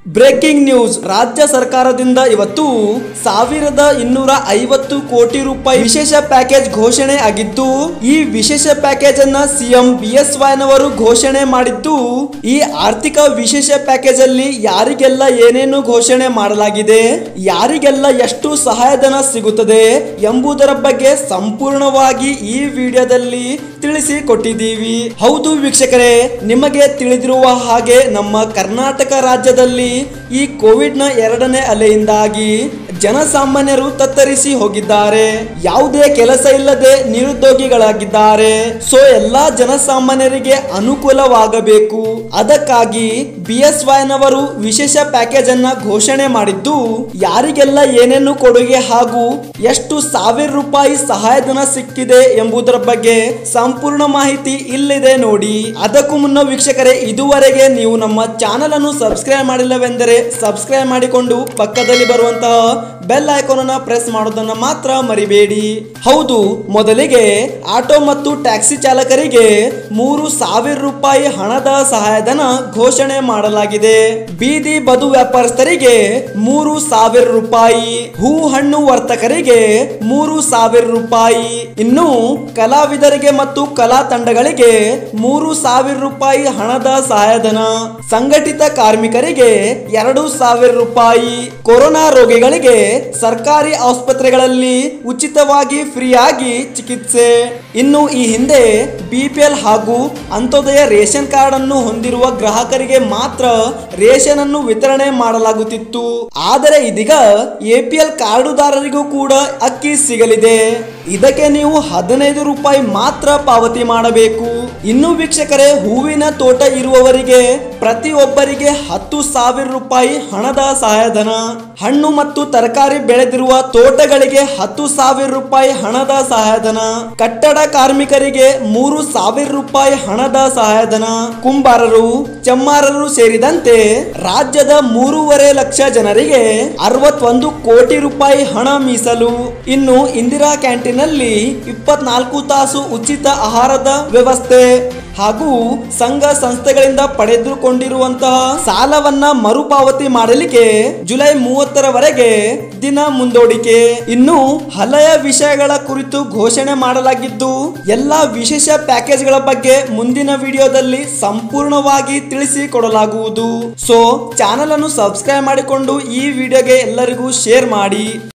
Breaking news ರಾಜ್ಯ ಸರ್ಕಾರದಿಂದ ಇವತ್ತು 1250 ಕೋಟಿ ರೂಪಾಯಿ ವಿಶೇಷ ಪ್ಯಾಕೇಜ್ ಘೋಷಣೆ ಆಗಿದ್ದು, ಈ ವಿಶೇಷ ಪ್ಯಾಕೇಜ್ ಅನ್ನ ಸಿಎಂ ಬಿಎಸ್ವೈ ನವರು ಘೋಷಣೆ ಮಾಡಿದ್ದು, ಈ ಆರ್ಥಿಕ ವಿಶೇಷ ಪ್ಯಾಕೇಜ್ ಅಲ್ಲಿ ಯಾರಿಗೆಲ್ಲ ಏನೇನು ಘೋಷಣೆ ಮಾಡಲಾಗಿದೆ, ಯಾರಿಗೆಲ್ಲ ಎಷ್ಟು ಸಹಾಯಧನ ಸಿಗುತ್ತದೆ ಎಂಬುದರ ಬಗ್ಗೆ ಸಂಪೂರ್ಣವಾಗಿ ಈ ವಿಡಿಯೋದಲ್ಲಿ ತಿಳಿಸಿಕೊಟ್ಟಿದ್ದೀವಿ. ಹೌದು ವೀಕ್ಷಕರೇ, ನಿಮಗೆ ತಿಳಿದಿರುವ ಹಾಗೆ ನಮ್ಮ ಕರ್ನಾಟಕ ರಾಜ್ಯದಲ್ಲಿ ಈ ಕೋವಿಡ್ ನ ಎರಡನೇ ಅಲೆಯಿಂದಾಗಿ ಜನಸಾಮಾನ್ಯರು ತತ್ತರಿಸಿ ಹೋಗಿದ್ದಾರೆ. ಯಾವುದೇ ಕೆಲಸ ಇಲ್ಲದೆ ನಿರುದ್ಯೋಗಿಗಳಾಗಿದ್ದಾರೆ. ಸೊ ಎಲ್ಲಾ ಜನಸಾಮಾನ್ಯರಿಗೆ ಅನುಕೂಲವಾಗಬೇಕು, ಅದಕ್ಕಾಗಿ ಬಿಎಸ್ವೈ ನವರು ವಿಶೇಷ ಪ್ಯಾಕೇಜ್ ಅನ್ನ ಘೋಷಣೆ ಮಾಡಿದ್ದು, ಯಾರಿಗೆಲ್ಲ ಏನೇನು ಕೊಡುಗೆ ಹಾಗೂ ಎಷ್ಟು ಸಾವಿರ ರೂಪಾಯಿ ಸಹಾಯಧನ ಸಿಕ್ಕಿದೆ ಎಂಬುದರ ಬಗ್ಗೆ ಸಂಪೂರ್ಣ ಮಾಹಿತಿ ಇಲ್ಲಿದೆ ನೋಡಿ. ಅದಕ್ಕೂ ಮುನ್ನ ವೀಕ್ಷಕರೇ, ಇದುವರೆಗೆ ನೀವು ನಮ್ಮ ಚಾನೆಲ್ ಅನ್ನು ಸಬ್ಸ್ಕ್ರೈಬ್ ಮಾಡಿಲ್ಲವೆಂದರೆ ಸಬ್ಸ್ಕ್ರೈಬ್ ಮಾಡಿಕೊಂಡು ಪಕ್ಕದಲ್ಲಿ ಬರುವಂತಹ ಬೆಲ್ ಐಕಾನ್ ಅನ್ನು ಪ್ರೆಸ್ ಮಾಡೋದನ್ನ ಮಾತ್ರ ಮರಿಬೇಡಿ. ಹೌದು, ಮೊದಲಿಗೆ ಆಟೋ ಮತ್ತು ಟ್ಯಾಕ್ಸಿ ಚಾಲಕರಿಗೆ 3,000 ರೂಪಾಯಿ ಹಣದ ಸಹಾಯಧನ ಘೋಷಣೆ ಮಾಡಲಾಗಿದೆ. ಬೀದಿ ಬದು ವ್ಯಾಪಾರಸ್ಥರಿಗೆ 3,000 ರೂಪಾಯಿ, ಹೂ ಹಣ್ಣು ವರ್ತಕರಿಗೆ 3,000 ರೂಪಾಯಿ, ಇನ್ನು ಕಲಾವಿದರಿಗೆ ಮತ್ತು ಕಲಾ ತಂಡಗಳಿಗೆ 3,000 ರೂಪಾಯಿ ಹಣದ ಸಹಾಯಧನ, ಸಂಘಟಿತ ಕಾರ್ಮಿಕರಿಗೆ 2,000 ರೂಪಾಯಿ, ಕೊರೋನಾ ರೋಗಿಗಳಿಗೆ ಸರ್ಕಾರಿ ಆಸ್ಪತ್ರೆಗಳಲ್ಲಿ ಉಚಿತವಾಗಿ ಫ್ರೀಯಾಗಿ ಚಿಕಿತ್ಸೆ. ಇನ್ನು ಈ ಹಿಂದೆ ಬಿಪಿಎಲ್ ಹಾಗೂ ಅಂತ್ಯೋದಯ ರೇಷನ್ ಕಾರ್ಡ್ ಅನ್ನು ಹೊಂದಿರುವ ಗ್ರಾಹಕರಿಗೆ ಮಾತ್ರ ರೇಷನ್ ಅನ್ನು ವಿತರಣೆ ಮಾಡಲಾಗುತ್ತಿತ್ತು. ಆದರೆ ಇದೀಗ ಎಪಿಎಲ್ ಕಾರ್ಡುದಾರರಿಗೂ ಕೂಡ ಅಕ್ಕಿ ಸಿಗಲಿದೆ. ಇದಕ್ಕೆ ನೀವು 15 ರೂಪಾಯಿ ಮಾತ್ರ ಪಾವತಿ ಮಾಡಬೇಕು. ಇನ್ನು ವೀಕ್ಷಕರೇ, ಹೂವಿನ ತೋಟ ಇರುವವರಿಗೆ ಪ್ರತಿಯೊಬ್ಬರಿಗೆ 10,000 ರೂಪಾಯಿ ಹಣದ ಸಹಾಯಧನ, ಹಣ್ಣು ಮತ್ತು ತರಕಾರಿ ಬೆಳೆದಿರುವ ತೋಟಗಳಿಗೆ 10,000 ರೂಪಾಯಿ ಹಣದ ಸಹಾಯಧನ, ಕಟ್ಟಡ ಕಾರ್ಮಿಕರಿಗೆ 3,000 ರೂಪಾಯಿ ಹಣದ ಸಹಾಯಧನ, ಕುಂಬಾರರು, ಚಮ್ಮಾರರು ಸೇರಿದಂತೆ ರಾಜ್ಯದ 3.5 ಲಕ್ಷ ಜನರಿಗೆ 61 ಕೋಟಿ ರೂಪಾಯಿ ಹಣ ಮೀಸಲು. ಇನ್ನು ಇಂದಿರಾ ಕ್ಯಾಂಟೀನ್ ನಲ್ಲಿ 24 ತಾಸು ಉಚಿತ ಆಹಾರದ ವ್ಯವಸ್ಥೆ ಹಾಗೂ ಸಂಘ ಸಂಸ್ಥೆಗಳಿಂದ ಪಡೆದುಕೊಂಡಿರುವಂತಹ ಸಾಲವನ್ನ ಮರುಪಾವತಿ ಮಾಡಲಿಕ್ಕೆ ಜುಲೈ 30ರವರೆಗೆ ದಿನ ಮುಂದೂಡಿಕೆ. ಇನ್ನು ಹಳೆಯ ವಿಷಯಗಳ ಕುರಿತು ಘೋಷಣೆ ಮಾಡಲಾಗಿದ್ದು, ಎಲ್ಲಾ ವಿಶೇಷ ಪ್ಯಾಕೇಜ್ಗಳ ಬಗ್ಗೆ ಮುಂದಿನ ವಿಡಿಯೋದಲ್ಲಿ ಸಂಪೂರ್ಣವಾಗಿ ತಿಳಿಸಿಕೊಡಲಾಗುವುದು. ಸೊ ಚಾನೆಲ್ ಅನ್ನು ಸಬ್ಸ್ಕ್ರೈಬ್ ಮಾಡಿಕೊಂಡು ಈ ವಿಡಿಯೋಗೆ ಎಲ್ಲರಿಗೂ ಶೇರ್ ಮಾಡಿ.